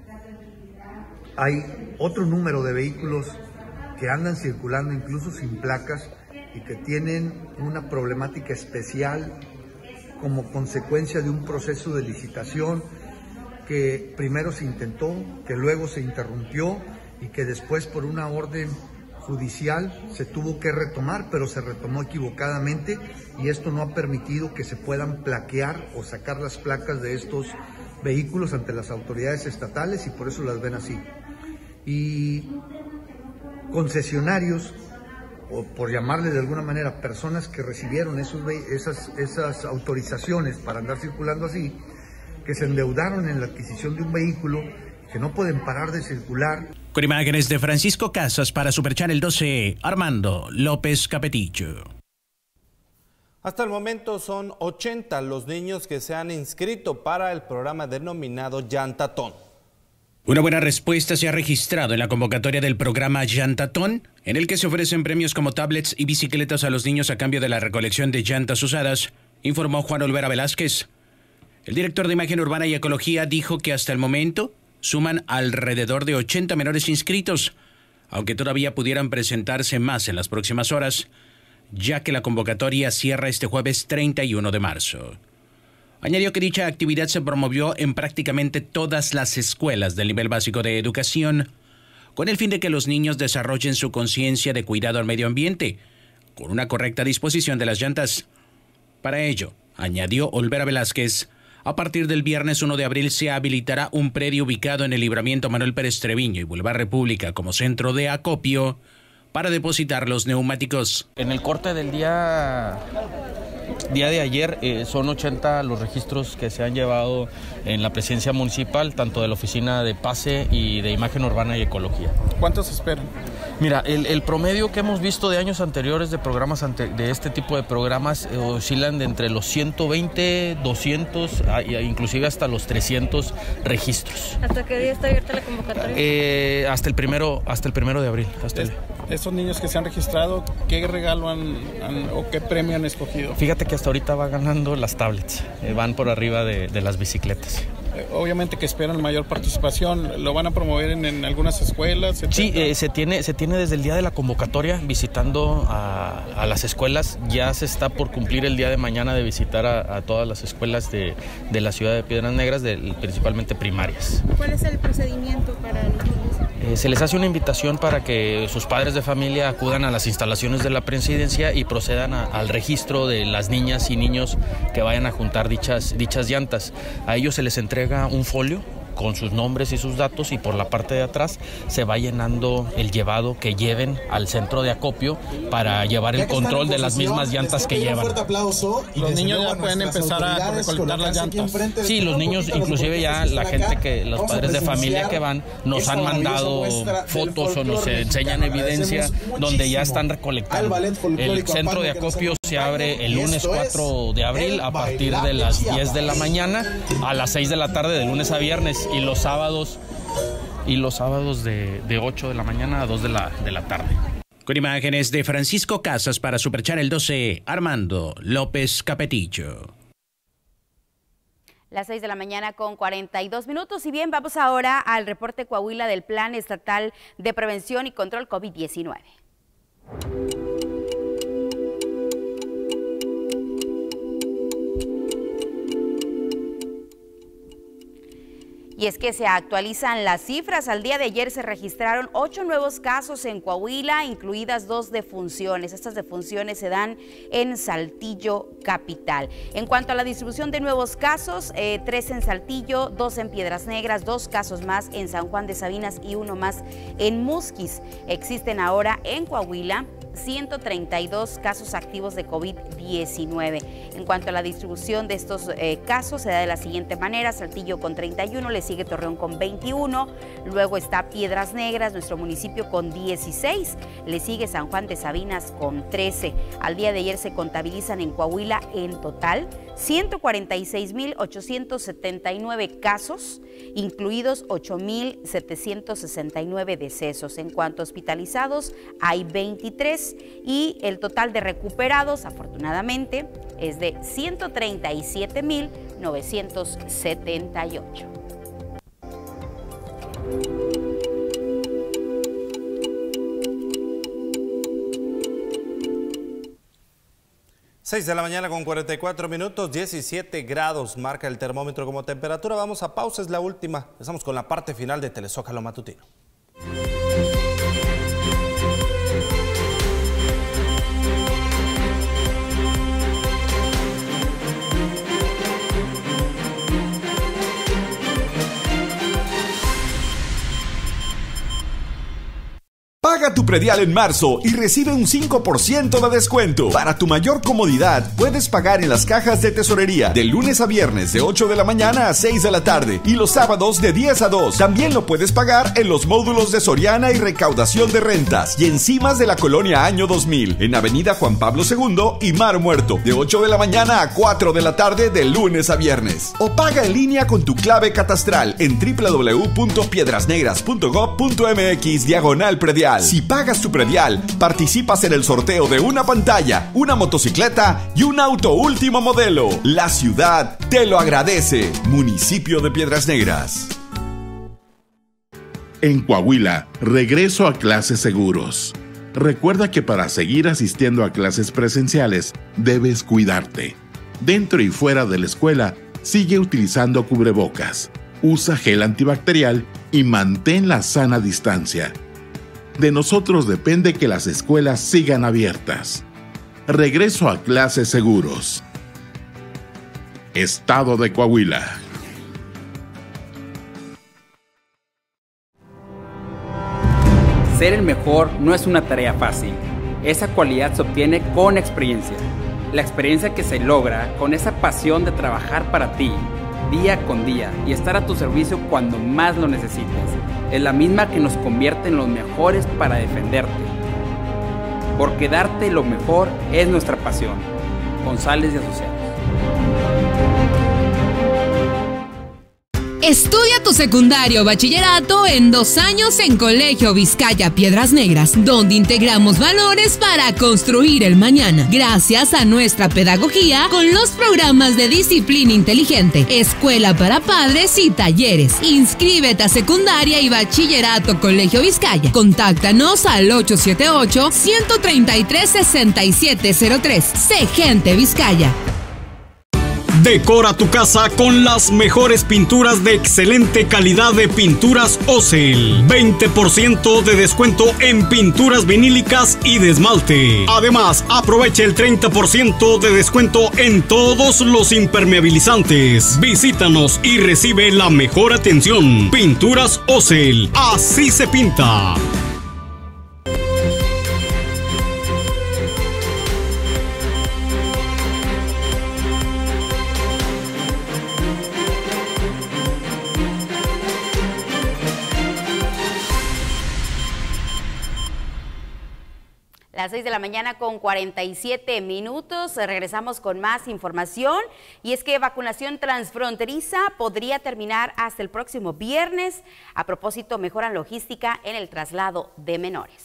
Hay otro número de vehículos que andan circulando incluso sin placas y que tienen una problemática especial como consecuencia de un proceso de licitación que primero se intentó, que luego se interrumpió y que después por una orden judicial se tuvo que retomar, pero se retomó equivocadamente, y esto no ha permitido que se puedan plaquear o sacar las placas de estos vehículos ante las autoridades estatales, y por eso las ven así. Y concesionarios o por llamarle de alguna manera, personas que recibieron esas autorizaciones para andar circulando así, que se endeudaron en la adquisición de un vehículo, que no pueden parar de circular. Con imágenes de Francisco Casas para Super Channel 12, Armando López Capetillo. Hasta el momento son 80 los niños que se han inscrito para el programa denominado Llantatón. Una buena respuesta se ha registrado en la convocatoria del programa Llantatón, en el que se ofrecen premios como tablets y bicicletas a los niños a cambio de la recolección de llantas usadas, informó Juan Olvera Velázquez. El director de Imagen Urbana y Ecología dijo que hasta el momento suman alrededor de 80 menores inscritos, aunque todavía pudieran presentarse más en las próximas horas, ya que la convocatoria cierra este jueves 31 de marzo. Añadió que dicha actividad se promovió en prácticamente todas las escuelas del nivel básico de educación, con el fin de que los niños desarrollen su conciencia de cuidado al medio ambiente, con una correcta disposición de las llantas. Para ello, añadió Olvera Velázquez, a partir del viernes 1 de abril se habilitará un predio ubicado en el Libramiento Manuel Pérez Treviño y Boulevard República como centro de acopio para depositar los neumáticos. En el corte del día de ayer son 80 los registros que se han llevado en la presidencia municipal, tanto de la oficina de PASE y de Imagen Urbana y Ecología. ¿Cuántos esperan? Mira, el promedio que hemos visto de años anteriores de programas de este tipo de programas oscilan de entre los 120, 200, inclusive hasta los 300 registros. ¿Hasta qué día está abierta la convocatoria? Hasta el primero de abril. Estos niños que se han registrado, ¿qué regalo o qué premio han escogido? Fíjate que hasta ahorita va ganando las tablets, van por arriba de las bicicletas. Obviamente que esperan mayor participación, ¿lo van a promover en algunas escuelas? Sí, se tiene desde el día de la convocatoria visitando a las escuelas. Ya se está por cumplir el día de mañana de visitar a todas las escuelas de la ciudad de Piedras Negras, principalmente primarias. ¿Cuál es el procedimiento para los niños? Se les hace una invitación para que sus padres de familia acudan a las instalaciones de la presidencia y procedan al registro de las niñas y niños que vayan a juntar dichas llantas. A ellos se les entrega un folio con sus nombres y sus datos, y por la parte de atrás se va llenando el llevado que lleven al centro de acopio para llevar el control de las mismas llantas que llevan. Los niños ya pueden empezar a recolectar las llantas. Sí, los niños, inclusive ya la gente los padres de familia que van, nos han mandado fotos o nos enseñan evidencia donde ya están recolectando. El centro de acopio se abre el lunes 4 de abril a partir de las 10 de la mañana a las 6 de la tarde de lunes a viernes, y los sábados de 8 de la mañana a 2 de la tarde. Con imágenes de Francisco Casas para Super Channel 12, Armando López Capetillo. Las 6 de la mañana con 42 minutos. Y bien, vamos ahora al reporte Coahuila del Plan Estatal de Prevención y Control COVID-19. Y es que se actualizan las cifras. Al día de ayer se registraron 8 nuevos casos en Coahuila, incluidas 2 defunciones. Estas defunciones se dan en Saltillo capital. En cuanto a la distribución de nuevos casos, 3 en Saltillo, 2 en Piedras Negras, 2 casos más en San Juan de Sabinas y 1 más en Musquis. Existen ahora en Coahuila 132 casos activos de COVID-19. En cuanto a la distribución de estos casos, se da de la siguiente manera: Saltillo con 31, le sigue Torreón con 21, luego está Piedras Negras, nuestro municipio, con 16, le sigue San Juan de Sabinas con 13. Al día de ayer se contabilizan en Coahuila en total 146,879 casos, incluidos 8,769 decesos. En cuanto a hospitalizados, hay 23 y el total de recuperados, afortunadamente, es de 137,978. Seis de la mañana con 44 minutos, 17 grados marca el termómetro como temperatura. Vamos a pausa, es la última. Empezamos con la parte final de Telezócalo Matutino. Paga tu predial en marzo y recibe un 5% de descuento. Para tu mayor comodidad, puedes pagar en las cajas de tesorería de lunes a viernes de 8 de la mañana a 6 de la tarde y los sábados de 10 a 2. También lo puedes pagar en los módulos de Soriana y recaudación de rentas y en cimas de la colonia Año 2000, en Avenida Juan Pablo II y Mar Muerto, de 8 de la mañana a 4 de la tarde de lunes a viernes. O paga en línea con tu clave catastral en www.piedrasnegras.gov.mx/predial. Si pagas tu predial, participas en el sorteo de una pantalla, una motocicleta y un auto último modelo. La ciudad te lo agradece. Municipio de Piedras Negras. En Coahuila, regreso a clases seguros. Recuerda que para seguir asistiendo a clases presenciales, debes cuidarte. Dentro y fuera de la escuela, sigue utilizando cubrebocas, usa gel antibacterial y mantén la sana distancia. De nosotros depende que las escuelas sigan abiertas. Regreso a clases seguros. Estado de Coahuila. Ser el mejor no es una tarea fácil. Esa cualidad se obtiene con experiencia. La experiencia que se logra con esa pasión de trabajar para ti, día con día, y estar a tu servicio cuando más lo necesites, es la misma que nos convierte en los mejores para defenderte. Porque darte lo mejor es nuestra pasión. González y Asociados. Estudia tu secundario o bachillerato en 2 años en Colegio Vizcaya Piedras Negras, donde integramos valores para construir el mañana. Gracias a nuestra pedagogía con los programas de disciplina inteligente, escuela para padres y talleres. Inscríbete a secundaria y bachillerato Colegio Vizcaya. Contáctanos al 878-133-6703. Sé Gente Vizcaya. Decora tu casa con las mejores pinturas de excelente calidad de Pinturas Ocel. 20% de descuento en pinturas vinílicas y de esmalte. Además, aprovecha el 30% de descuento en todos los impermeabilizantes. Visítanos y recibe la mejor atención. Pinturas Ocel. Así se pinta. Las 6 de la mañana con 47 minutos, regresamos con más información y es que vacunación transfronteriza podría terminar hasta el próximo viernes. A propósito, mejoran logística en el traslado de menores.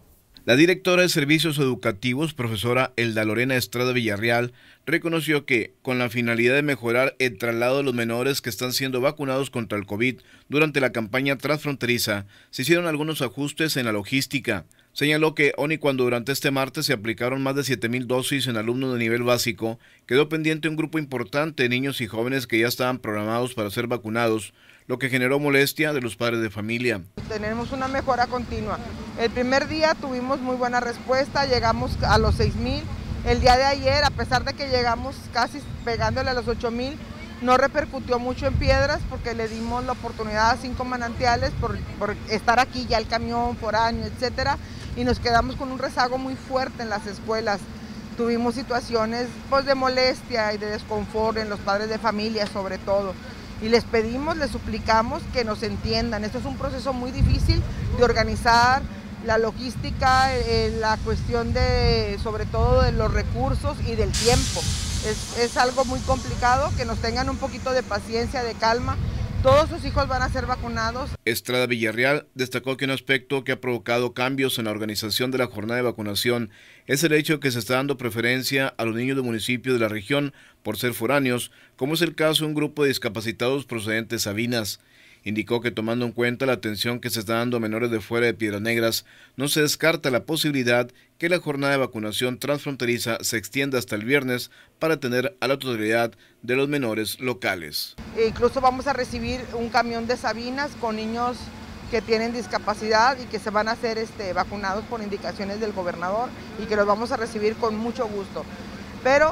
La directora de Servicios Educativos, profesora Elda Lorena Estrada Villarreal, reconoció que, con la finalidad de mejorar el traslado de los menores que están siendo vacunados contra el COVID durante la campaña transfronteriza, se hicieron algunos ajustes en la logística. Señaló que, aun y cuando durante este martes se aplicaron más de 7,000 dosis en alumnos de nivel básico, quedó pendiente un grupo importante de niños y jóvenes que ya estaban programados para ser vacunados, lo que generó molestia de los padres de familia. Tenemos una mejora continua. El primer día tuvimos muy buena respuesta, llegamos a los 6,000. El día de ayer, a pesar de que llegamos casi pegándole a los 8,000, no repercutió mucho en Piedras porque le dimos la oportunidad a 5 manantiales por estar aquí, ya el camión, foráneo, etcétera, y nos quedamos con un rezago muy fuerte en las escuelas. Tuvimos situaciones pues, de molestia y de desconfort en los padres de familia sobre todo. Y les pedimos, les suplicamos que nos entiendan. Esto es un proceso muy difícil de organizar, la logística, la cuestión de, sobre todo de los recursos y del tiempo. Es algo muy complicado, que nos tengan un poquito de paciencia, de calma. Todos sus hijos van a ser vacunados. Estrada Villarreal destacó que un aspecto que ha provocado cambios en la organización de la jornada de vacunación es el hecho de que se está dando preferencia a los niños de municipios de la región por ser foráneos, como es el caso de un grupo de discapacitados procedentes de Sabinas. Indicó que tomando en cuenta la atención que se está dando a menores de fuera de Piedras Negras, no se descarta la posibilidad que la jornada de vacunación transfronteriza se extienda hasta el viernes para atender a la totalidad de los menores locales. Incluso vamos a recibir un camión de Sabinas con niños que tienen discapacidad y que se van a ser vacunados por indicaciones del gobernador y que los vamos a recibir con mucho gusto. Pero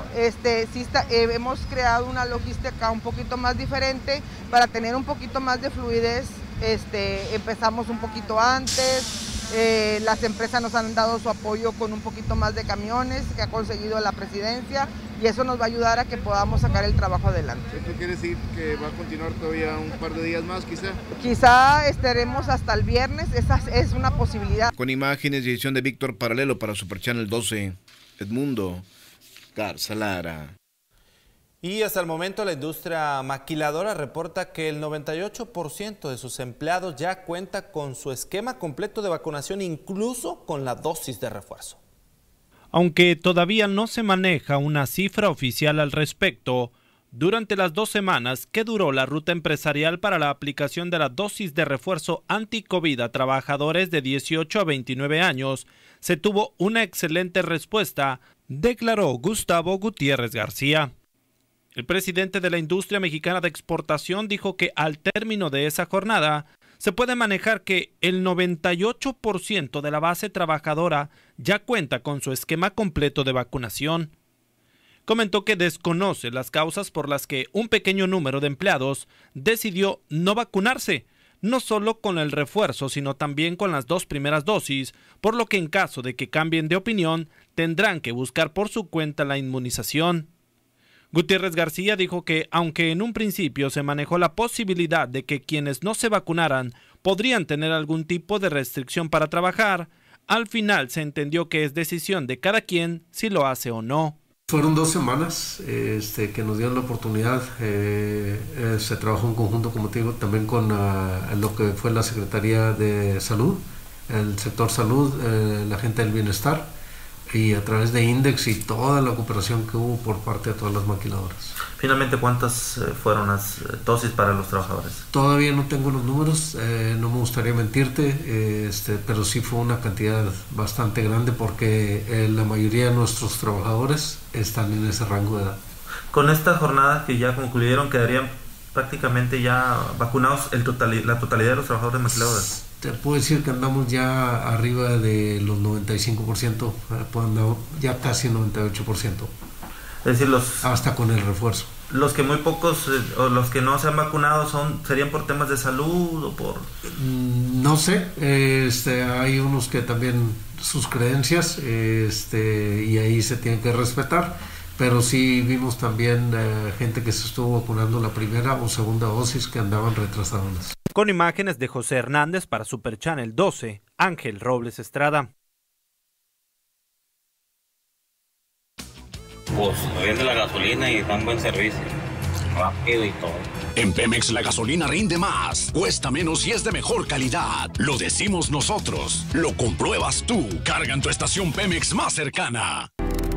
hemos creado una logística un poquito más diferente para tener un poquito más de fluidez. Empezamos un poquito antes, Las empresas nos han dado su apoyo con un poquito más de camiones que ha conseguido la presidencia y eso nos va a ayudar a que podamos sacar el trabajo adelante. ¿Esto quiere decir que va a continuar todavía un par de días más quizá? Quizá estaremos hasta el viernes, esa es una posibilidad. Con imágenes y edición de Víctor Paralelo para Super Channel 12, Edmundo Garza Lara. Y hasta el momento la industria maquiladora reporta que el 98% de sus empleados ya cuenta con su esquema completo de vacunación, incluso con la dosis de refuerzo. Aunque todavía no se maneja una cifra oficial al respecto, durante las 2 semanas que duró la ruta empresarial para la aplicación de la dosis de refuerzo anti-COVID a trabajadores de 18 a 29 años, se tuvo una excelente respuesta, declaró Gustavo Gutiérrez García. El presidente de la industria mexicana de exportación dijo que al término de esa jornada se puede manejar que el 98% de la base trabajadora ya cuenta con su esquema completo de vacunación. Comentó que desconoce las causas por las que un pequeño número de empleados decidió no vacunarse, no solo con el refuerzo, sino también con las 2 primeras dosis, por lo que en caso de que cambien de opinión, tendrán que buscar por su cuenta la inmunización. Gutiérrez García dijo que, aunque en un principio se manejó la posibilidad de que quienes no se vacunaran podrían tener algún tipo de restricción para trabajar, al final se entendió que es decisión de cada quien si lo hace o no. Fueron 2 semanas que nos dieron la oportunidad, se trabajó en conjunto, como te digo, también con lo que fue la Secretaría de Salud, el sector salud, la gente del bienestar, y a través de Index y toda la cooperación que hubo por parte de todas las maquiladoras. Finalmente, ¿cuántas fueron las dosis para los trabajadores? Todavía no tengo los números, no me gustaría mentirte, pero sí fue una cantidad bastante grande porque la mayoría de nuestros trabajadores están en ese rango de edad. Con estas jornadas que ya concluyeron, quedarían prácticamente ya vacunados la totalidad de los trabajadores maquiladoras. Te puedo decir que andamos ya arriba de los 95%, ya casi 98%. Es decir, hasta con el refuerzo. Los que muy pocos o los que no se han vacunado serían por temas de salud o por... No sé, hay unos que también sus creencias y ahí se tienen que respetar, pero sí vimos también gente que se estuvo vacunando la primera o segunda dosis que andaban retrasadas. Con imágenes de José Hernández para Super Channel 12, Ángel Robles Estrada. Pues rinde la gasolina y dan buen servicio, rápido y todo. En Pemex la gasolina rinde más, cuesta menos y es de mejor calidad. Lo decimos nosotros, lo compruebas tú. Carga en tu estación Pemex más cercana.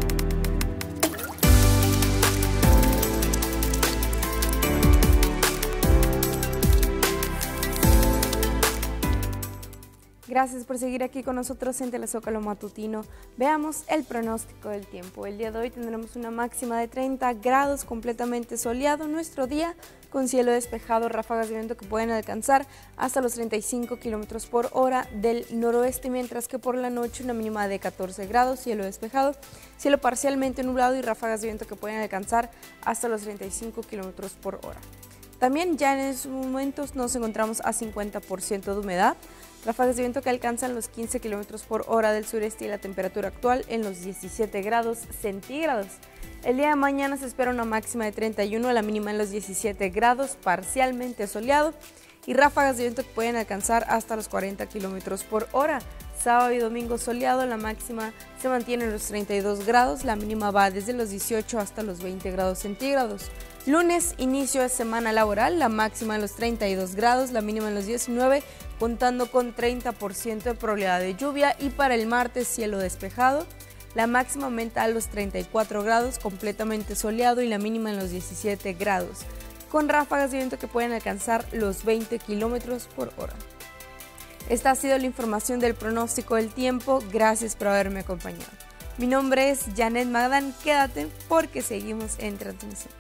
Gracias por seguir aquí con nosotros en Telezócalo Matutino. Veamos el pronóstico del tiempo. El día de hoy tendremos una máxima de 30 grados, completamente soleado nuestro día, con cielo despejado, ráfagas de viento que pueden alcanzar hasta los 35 kilómetros por hora del noroeste, mientras que por la noche una mínima de 14 grados, cielo despejado, cielo parcialmente nublado y ráfagas de viento que pueden alcanzar hasta los 35 kilómetros por hora. También ya en estos momentos nos encontramos a 50% de humedad, ráfagas de viento que alcanzan los 15 kilómetros por hora del sureste y la temperatura actual en los 17 grados centígrados. El día de mañana se espera una máxima de 31, la mínima en los 17 grados, parcialmente soleado y ráfagas de viento que pueden alcanzar hasta los 40 kilómetros por hora. Sábado y domingo soleado, la máxima se mantiene en los 32 grados, la mínima va desde los 18 hasta los 20 grados centígrados. Lunes, inicio de semana laboral, la máxima en los 32 grados, la mínima en los 19, contando con 30% de probabilidad de lluvia, y para el martes cielo despejado, la máxima aumenta a los 34 grados, completamente soleado y la mínima en los 17 grados, con ráfagas de viento que pueden alcanzar los 20 kilómetros por hora. Esta ha sido la información del pronóstico del tiempo, gracias por haberme acompañado. Mi nombre es Janet Magdán, quédate porque seguimos en transmisión.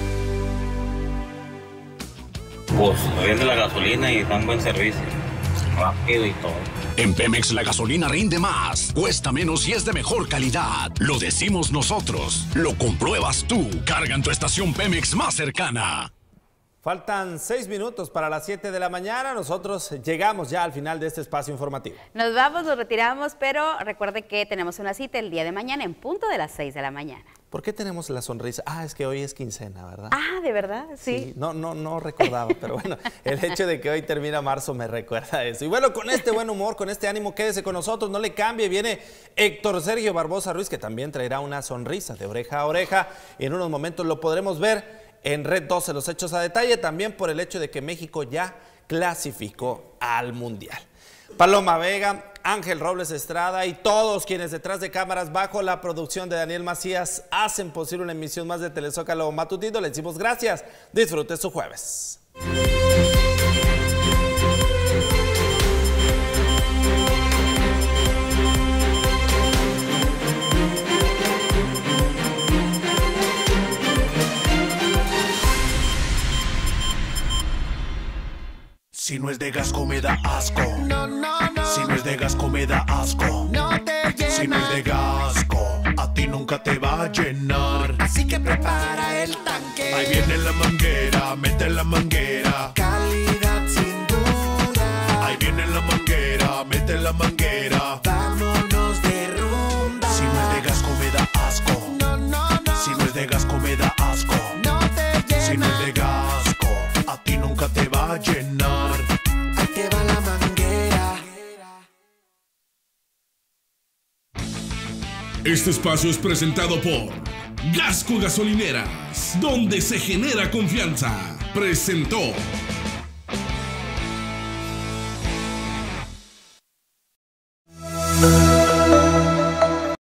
Pues rinde la gasolina y dan buen servicio, rápido y todo. En Pemex la gasolina rinde más, cuesta menos y es de mejor calidad. Lo decimos nosotros, lo compruebas tú. Carga en tu estación Pemex más cercana. Faltan 6 minutos para las 7 de la mañana. Nosotros llegamos ya al final de este espacio informativo. Nos vamos, nos retiramos, pero recuerde que tenemos una cita el día de mañana en punto de las 6 de la mañana. ¿Por qué tenemos la sonrisa? Ah, es que hoy es quincena, ¿verdad? Ah, ¿de verdad? Sí. No recordaba, pero bueno, el hecho de que hoy termina marzo me recuerda eso. Y bueno, con este buen humor, con este ánimo, quédese con nosotros, no le cambie. Viene Héctor Sergio Barbosa Ruiz, que también traerá una sonrisa de oreja a oreja. Y en unos momentos lo podremos ver en Red 12, los hechos a detalle, también por el hecho de que México ya clasificó al Mundial. Paloma Vega, Ángel Robles Estrada y todos quienes detrás de cámaras bajo la producción de Daniel Macías hacen posible una emisión más de Telezócalo Matutino. Les decimos gracias, disfrute su jueves. Si no es de Gasco me da asco. No. Si no es de Gasco me da asco. No te llena. Si no es de Gasco, a ti nunca te va a llenar. Así que prepara el tanque. Ahí viene la manguera, mete la manguera. Calidad sin duda. Ahí viene la manguera, mete la manguera. Vámonos de rumba. Si no es de Gasco me da asco. No. Si no es de Gasco me da asco. No te llena. Si no es de Gasco, a ti nunca te va a llenar. Este espacio es presentado por Gasco Gasolineras, donde se genera confianza. Presentó.